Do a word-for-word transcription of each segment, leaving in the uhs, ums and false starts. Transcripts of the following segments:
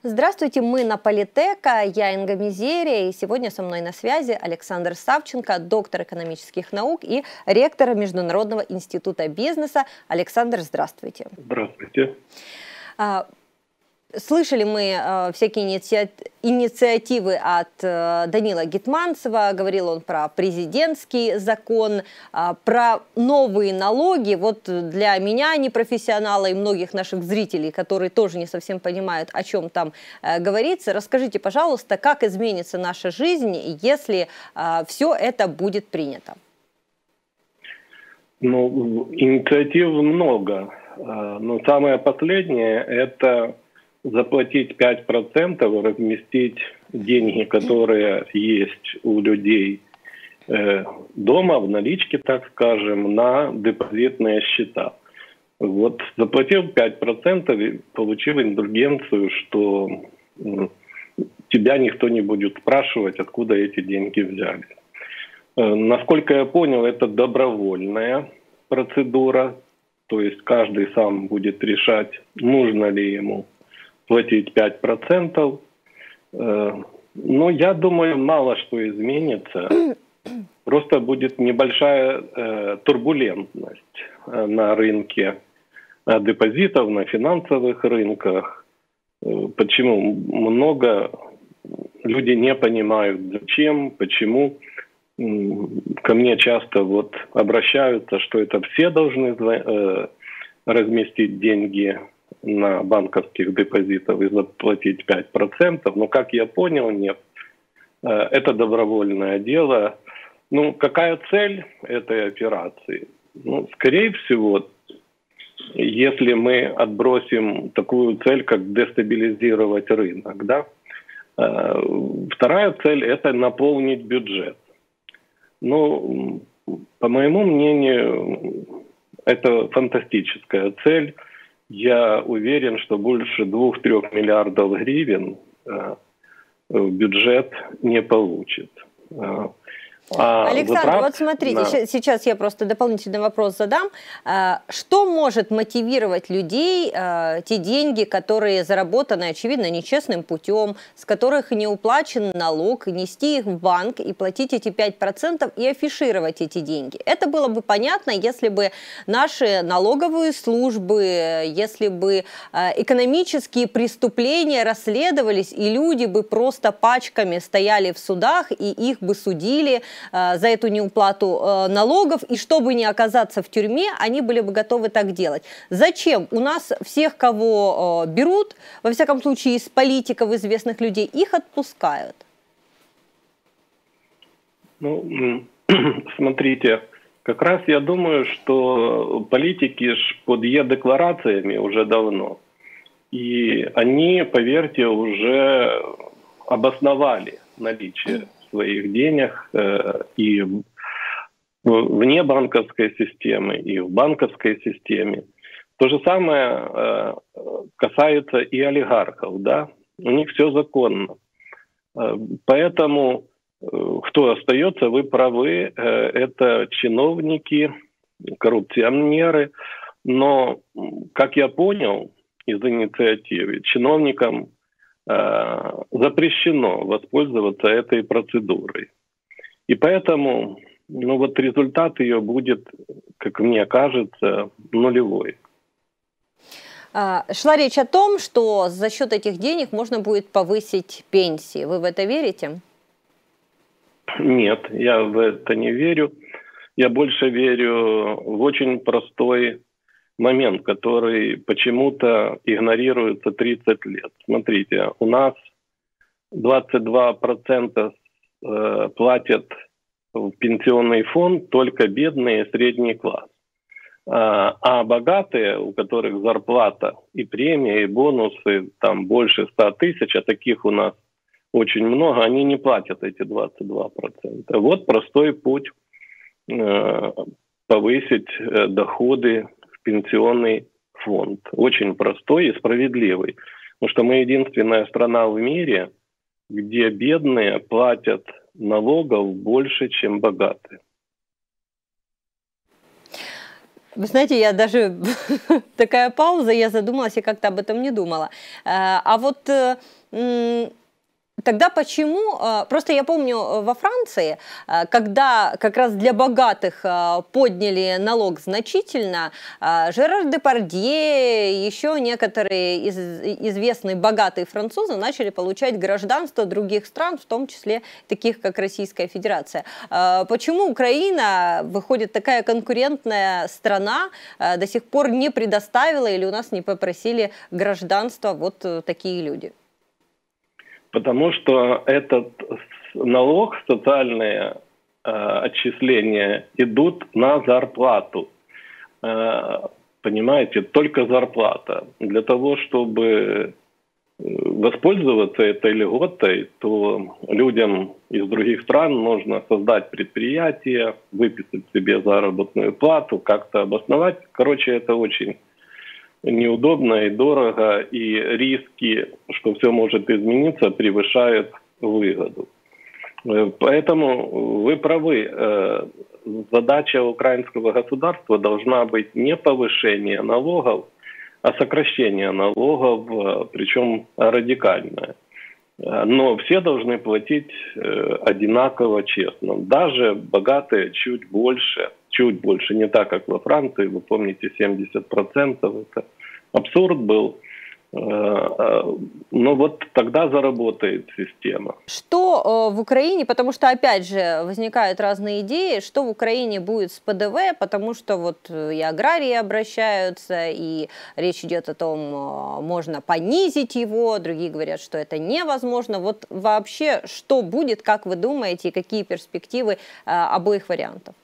Здравствуйте, мы на Политека, я Инга Мизерия, и сегодня со мной на связи Александр Савченко, доктор экономических наук и ректор Международного института бизнеса. Александр, здравствуйте. Здравствуйте. Слышали мы э, всякие иници... инициативы от э, Данила Гетманцева, говорил он про президентский закон, э, про новые налоги. Вот для меня, непрофессионала, и многих наших зрителей, которые тоже не совсем понимают, о чем там э, говорится, расскажите, пожалуйста, как изменится наша жизнь, если э, все это будет принято? Ну, инициатив много, но самое последнее – это заплатить пять процентов, разместить деньги, которые есть у людей э, дома, в наличке, так скажем, на депозитные счета. Вот заплатил пять процентов и получил индульгенцию, что э, тебя никто не будет спрашивать, откуда эти деньги взяли. Э, насколько я понял, это добровольная процедура, то есть каждый сам будет решать, нужно ли ему платить пять процентов. Но я думаю, мало что изменится. Просто будет небольшая э, турбулентность на рынке депозитов, на финансовых рынках. Почему? Много людей не понимают, зачем, почему. Ко мне часто вот обращаются, что это все должны э, разместить деньги на банковских депозитах и заплатить пять процентов. Но, как я понял, нет. Это добровольное дело. Ну, какая цель этой операции? Ну, скорее всего, если мы отбросим такую цель, как дестабилизировать рынок, да? Вторая цель – это наполнить бюджет. Ну, по моему мнению, это фантастическая цель. Я уверен, что больше двух-трех миллиардов гривен э, бюджет не получит. А Александр, затрат... вот смотрите, на... сейчас я просто дополнительный вопрос задам. Что может мотивировать людей, те деньги, которые заработаны, очевидно, нечестным путем, с которых не уплачен налог, нести их в банк и платить эти пять процентов и афишировать эти деньги? Это было бы понятно, если бы наши налоговые службы, если бы экономические преступления расследовались, и люди бы просто пачками стояли в судах, и их бы судили за эту неуплату налогов, и чтобы не оказаться в тюрьме, они были бы готовы так делать. Зачем? У нас всех, кого берут, во всяком случае из политиков, известных людей, их отпускают. Ну, смотрите, как раз я думаю, что политики ж под Е-декларациями уже давно. И они, поверьте, уже обосновали наличие своих денег э, и в, вне банковской системы, и в банковской системе. То же самое э, касается и олигархов, да? У них все законно. Э, поэтому, э, кто остается, вы правы, э, это чиновники, коррупционеры. Но, как я понял из инициативы, чиновникам запрещено воспользоваться этой процедурой. И поэтому, ну вот результат ее будет, как мне кажется, нулевой. Шла речь о том, что за счет этих денег можно будет повысить пенсии. Вы в это верите? Нет, я в это не верю. Я больше верю в очень простой момент, который почему-то игнорируется тридцать лет. Смотрите, у нас двадцать два процента платят в пенсионный фонд только бедные и средний класс. А богатые, у которых зарплата и премия, и бонусы там больше ста тысяч, а таких у нас очень много, они не платят эти двадцать два процента. Вот простой путь повысить доходы пенсионный фонд. Очень простой и справедливый. Потому что мы единственная страна в мире, где бедные платят налогов больше, чем богатые. Вы знаете, я даже такая пауза, я задумалась и как-то об этом не думала. А вот тогда почему, просто я помню во Франции, когда как раз для богатых подняли налог значительно, Жерар Депардье, еще некоторые из, известные богатые французы начали получать гражданство других стран, в том числе таких, как Российская Федерация. Почему Украина, выходит такая конкурентная страна, до сих пор не предоставила или у нас не попросили гражданства вот такие люди? Потому что этот налог, социальные э, отчисления идут на зарплату. Э, понимаете, только зарплата. Для того, чтобы воспользоваться этой льготой, то людям из других стран нужно создать предприятие, выписать себе заработную плату, как-то обосновать. Короче, это очень неудобно и дорого, и риски, что все может измениться, превышают выгоду. Поэтому вы правы. Задача украинского государства должна быть не повышение налогов, а сокращение налогов, причем радикальное. Но все должны платить одинаково честно. Даже богатые чуть больше, чуть больше, не так, как во Франции, вы помните, семьдесят процентов, это абсурд был. Но вот тогда заработает система. Что в Украине, потому что опять же возникают разные идеи, что в Украине будет с ПДВ, потому что вот и аграрии обращаются, и речь идет о том, можно понизить его, другие говорят, что это невозможно. Вот вообще, что будет, как вы думаете, и какие перспективы обоих вариантов?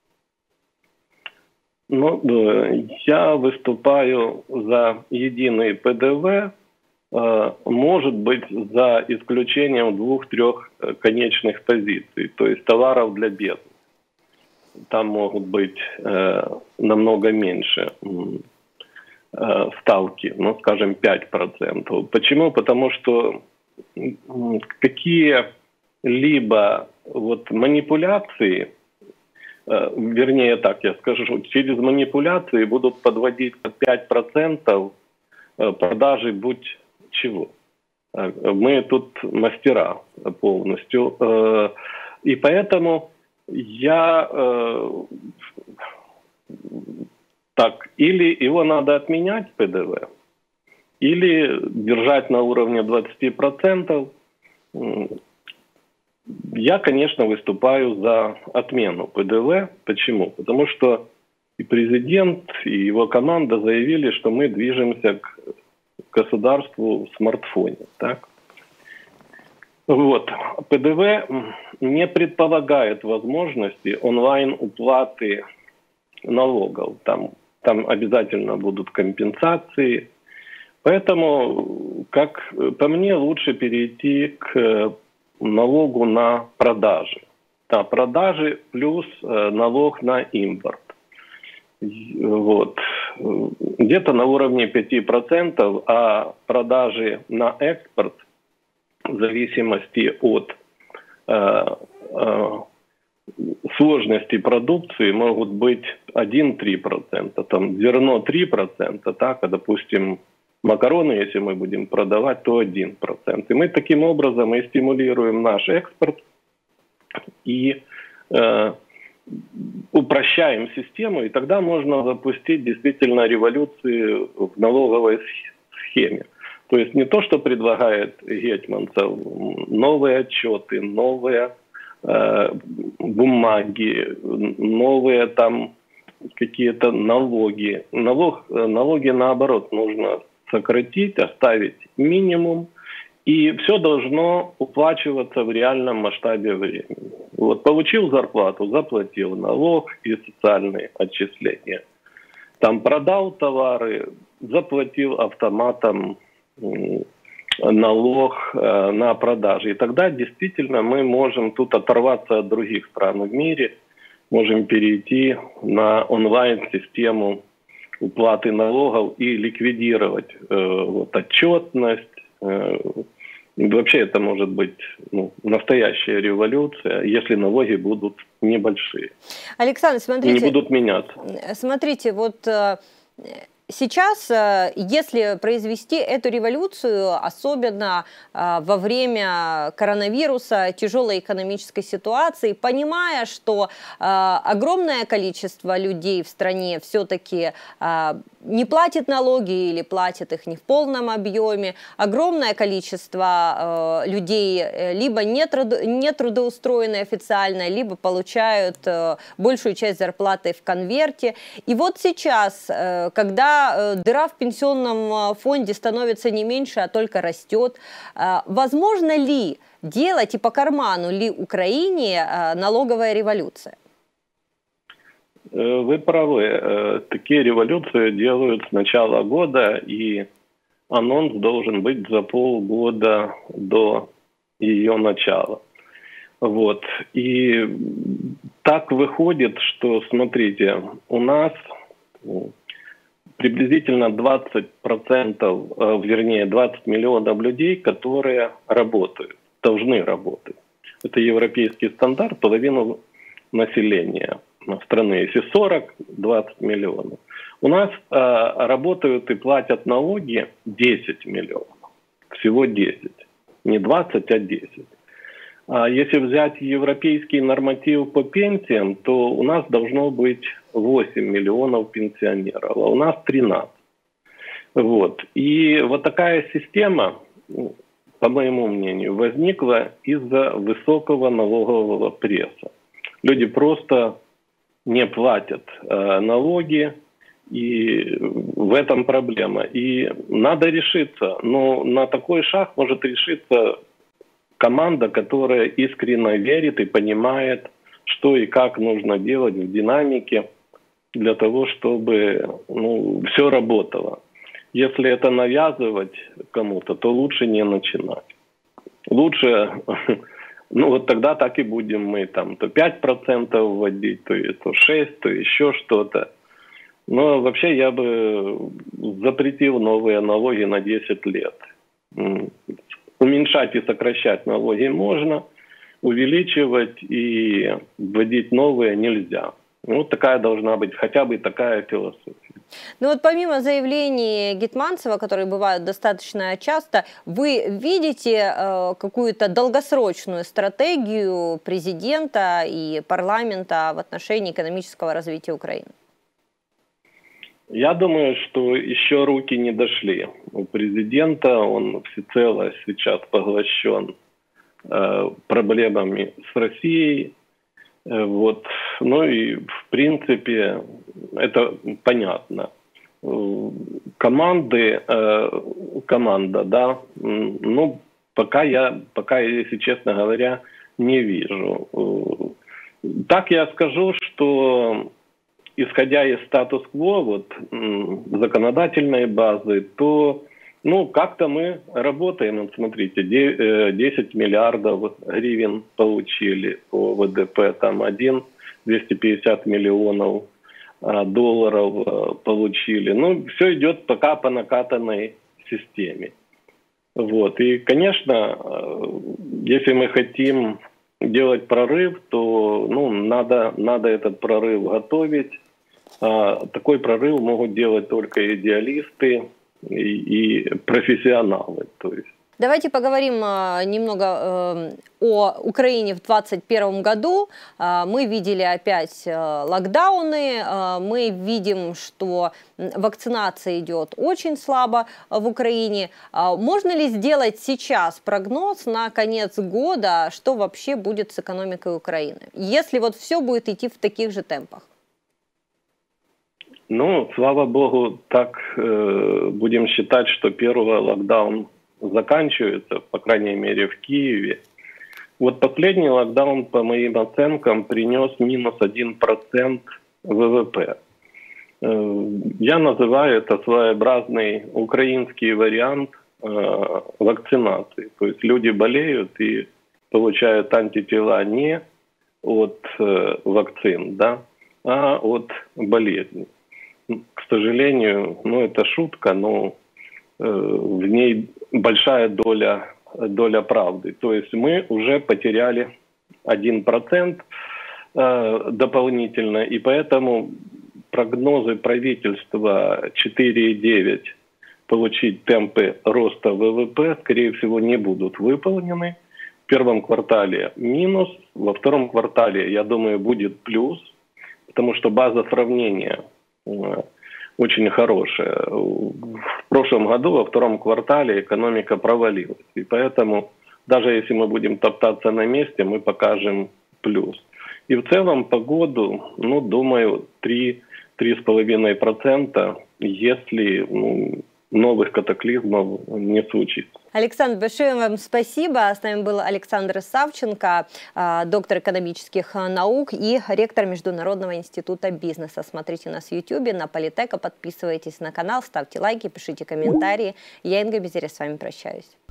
Ну, я выступаю за единый ПДВ, может быть, за исключением двух-трех конечных позиций, то есть товаров для бедных. Там могут быть намного меньше ставки, ну, скажем, пять процентов. Почему? Потому что какие-либо вот манипуляции, вернее так я скажу, через манипуляции будут подводить под пять процентов продажи будь чего. Мы тут мастера полностью. И поэтому я так, или его надо отменять, ПДВ, или держать на уровне двадцати процентов. Я, конечно, выступаю за отмену ПДВ. Почему? Потому что и президент, и его команда заявили, что мы движемся к государству в смартфоне. Так? Вот. ПДВ не предполагает возможности онлайн-уплаты налогов. Там, там обязательно будут компенсации. Поэтому, как по мне, лучше перейти к налогу на продажи. Да, продажи плюс э, налог на импорт. Вот. Где-то на уровне пяти процентов, а продажи на экспорт в зависимости от э, э, сложности продукции могут быть один-три процента. Там зерно три процента, так, а, допустим, макароны, если мы будем продавать, то один процент. И мы таким образом и стимулируем наш экспорт и э, упрощаем систему, и тогда можно запустить действительно революцию в налоговой схеме. То есть не то, что предлагает Гетманцев, новые отчеты, новые э, бумаги, новые там какие-то налоги. Налог, налоги, наоборот, нужно сократить, оставить минимум, и все должно уплачиваться в реальном масштабе времени. Вот, получил зарплату, заплатил налог и социальные отчисления. Там продал товары, заплатил автоматом налог э, на продажи. И тогда действительно мы можем тут оторваться от других стран в мире, можем перейти на онлайн-систему уплаты налогов и ликвидировать э, вот, отчетность, э, И вообще это может быть, ну, настоящая революция, если налоги будут небольшие. Александр, смотрите. И не будут меняться. Смотрите, вот сейчас, если произвести эту революцию, особенно во время коронавируса, тяжелой экономической ситуации, понимая, что огромное количество людей в стране все-таки не платит налоги или платит их не в полном объеме, огромное количество людей либо не трудоустроены официально, либо получают большую часть зарплаты в конверте. И вот сейчас, когда дыра в пенсионном фонде становится не меньше, а только растет, возможно ли делать и по карману ли Украине налоговая революция? Вы правы. Такие революции делают с начала года, и анонс должен быть за полгода до ее начала. Вот. И так выходит, что, смотрите, у нас приблизительно двадцать процентов, вернее двадцать миллионов людей, которые работают, должны работать. Это европейский стандарт, половину населения страны. Если сорок, двадцать миллионов. У нас э, работают и платят налоги десять миллионов. Всего десять. Не двадцать, а десять. А если взять европейский норматив по пенсиям, то у нас должно быть восемь миллионов пенсионеров, а у нас тринадцать. Вот. И вот такая система, по моему мнению, возникла из-за высокого налогового пресса. Люди просто не платят э, налоги, и в этом проблема. И надо решиться. Но на такой шаг может решиться команда, которая искренне верит и понимает, что и как нужно делать в динамике для того, чтобы, ну, все работало. Если это навязывать кому-то, то лучше не начинать. Лучше, ну вот тогда так и будем мы там то пять процентов вводить, то, то шесть процентов, то еще что-то. Но вообще я бы запретил новые налоги на десять лет. Уменьшать и сокращать налоги можно, увеличивать и вводить новые нельзя. Вот такая должна быть, хотя бы такая философия. Ну вот помимо заявлений Гетманцева, которые бывают достаточно часто, вы видите э, какую-то долгосрочную стратегию президента и парламента в отношении экономического развития Украины? Я думаю, что еще руки не дошли у президента. Он всецело сейчас поглощен э, проблемами с Россией. Э, вот. Ну и в принципе это понятно. Команды, э, команда, да, ну пока я, пока, если честно говоря, не вижу. Так я скажу, что исходя из статус-кво, вот, законодательной базы, то, ну, как-то мы работаем. Вот, смотрите, десять миллиардов гривен получили по ВДП, там один, двести пятьдесят миллионов долларов получили. Ну, все идет пока по накатанной системе. Вот. И, конечно, если мы хотим делать прорыв, то, ну, надо, надо этот прорыв готовить. А, такой прорыв могут делать только идеалисты и, и профессионалы. То есть. Давайте поговорим немного о Украине в двадцать первом году. Мы видели опять локдауны, мы видим, что вакцинация идет очень слабо в Украине. Можно ли сделать сейчас прогноз на конец года, что вообще будет с экономикой Украины, если вот все будет идти в таких же темпах? Ну, слава богу, так э, будем считать, что первый локдаун заканчивается, по крайней мере, в Киеве. Вот последний локдаун, по моим оценкам, принес минус один процент ВВП. Я называю это своеобразный украинский вариант э, вакцинации. То есть люди болеют и получают антитела не от э, вакцин, да, а от болезней. К сожалению, ну это шутка, но э, в ней большая доля доля правды. То есть мы уже потеряли один процент э, дополнительно, и поэтому прогнозы правительства четыре и девять получить темпы роста ВВП, скорее всего, не будут выполнены. В первом квартале минус, во втором квартале, я думаю, будет плюс, потому что база сравнения очень хорошая. В прошлом году, во втором квартале, экономика провалилась. И поэтому, даже если мы будем топтаться на месте, мы покажем плюс. И в целом по году, ну, думаю, три-три с половиной процента, если ну, новых катаклизмов не случится. Александр, большое вам спасибо. С нами был Александр Савченко, доктор экономических наук и ректор Международного института бизнеса. Смотрите нас в Ютубе, на Политека, подписывайтесь на канал, ставьте лайки, пишите комментарии. Я, Инга Безеря, с вами прощаюсь.